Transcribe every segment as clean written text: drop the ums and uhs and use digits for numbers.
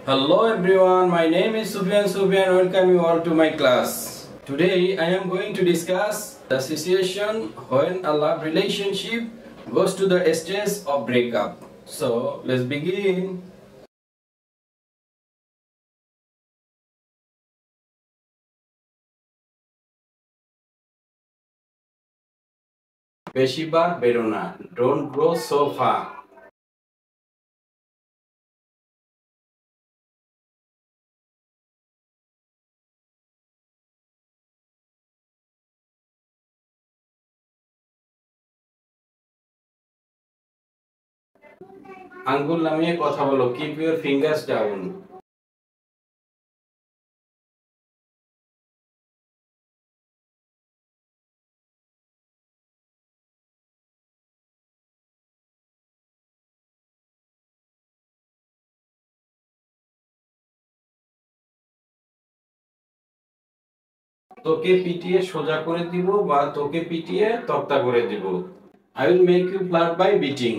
Hello everyone, my name is Sufyan. Welcome you all to my class. Today I am going to discuss the situation when a love relationship goes to the stage of breakup. So let's begin. বেশিবার বেরো না, don't go so far. আঙ্গুল নামিয়ে কথা বলো, keep your fingers down. তোকে পিটিয়ে সোজা করে দিব বা তোকে পিটিয়ে তক্তা করে দিব। I will make you flat by beating.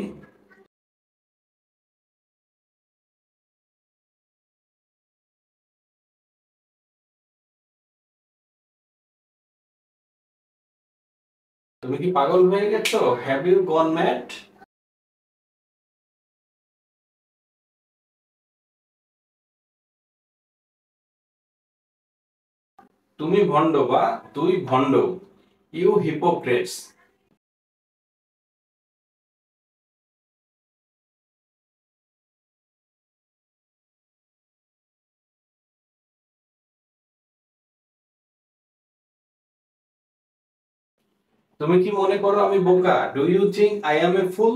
তুমি কি পাগল হয়ে গেছো? Have you gone mad? তুমি ভণ্ড বা তুই ভণ্ড। You hypocrites. তুমি কি মনে করো আমি বোকা? Do you think I am a fool?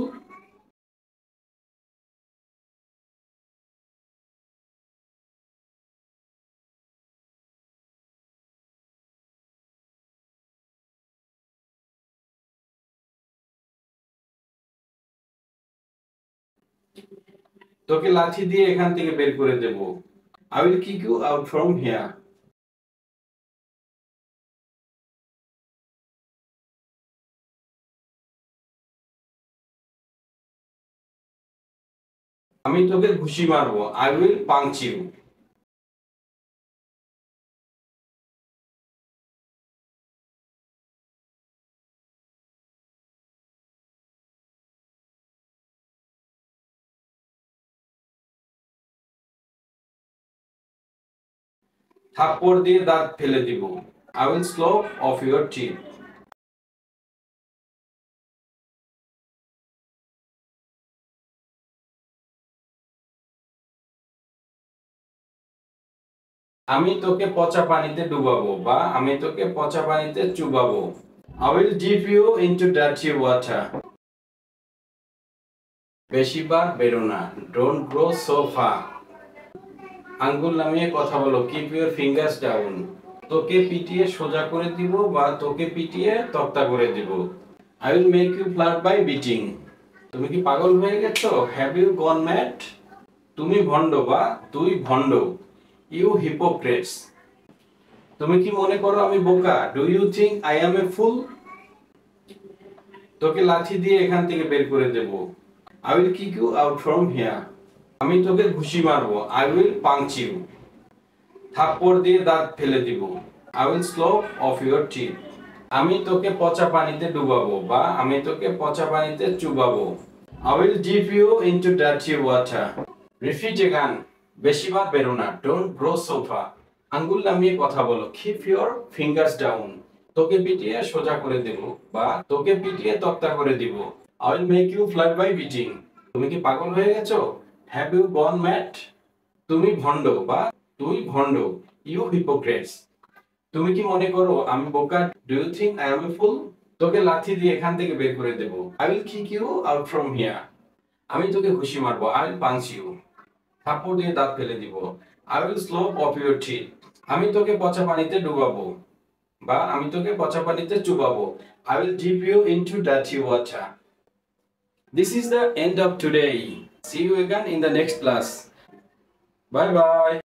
তোকে লাঠি দিয়ে এখান থেকে বের করে দেব। I will kick you out from here. আমি তোকে ঘুষি মারবো। I will punch you. থাপ্পড় দিয়ে দাঁত ফেলে দিব। I will slap off your teeth. আমি তোকে পচা পানিতে ডুবাবো বা আমি তোকে পচা পানিতে চুবাবো। I will dip you into dirty water. বেশিবার বেরো না, don't go so far. আঙ্গুল নামিয়ে কথা বলো, keep your fingers down. তোকে পিটিয়ে সোজা করে দিব বা তোকে পিটিয়ে তক্তা করে দিব। I will make you flat by beating. তুমি কি পাগল হয়ে গেছো? Have you gone mad? তুমি ভণ্ড বা তুই ভণ্ড। You hypocrites. তুমি কি মনে করো আমি বোকা? Do you think I am a fool? তোকে লাঠি দিয়ে এখান থেকে বের করে দেব। I will kick you out from here. আমি তোকে ঘুষি মারবো। I will punch you. থাপ্পড় দিয়ে দাঁত ফেলে দিব। I will slap off your teeth. আমি তোকে পচা পানিতে ডুবাবো বা আমি তোকে পচা পানিতে চুবাবো। I will dip you into dirty water. Repeat again. বেশিবার বেরো না, don't go so far. আঙ্গুল নামিয়ে কথা বলো, keep your fingers down. তোকে পিটিয়ে সোজা করে দেব বা তোকে পিটিয়ে তক্তা করে দিব। I will make you flat by beating. তুমি কি পাগল হয়ে গেছো? Have you gone mad? তুমি ভণ্ড বা তুই ভণ্ড। You hypocrites. তুমি কি মনে করো আমি বোকা? Do you think I am a fool? তোকে লাঠি দিয়ে এখান থেকে বের করে দেব। I will kick you out from here. আমি তোকে ঘুষি মারবো। I will punch you. থাপ্পড় দিয়ে দাঁত ফেলে দিব। I will slap off your teeth. আমি তোকে পচা পানিতে ডুবাবো বা আমি তোকে পচা পানিতে চুবাবো। I will dip you into dirty water. This is the end of today. See you again in the next class. Bye bye.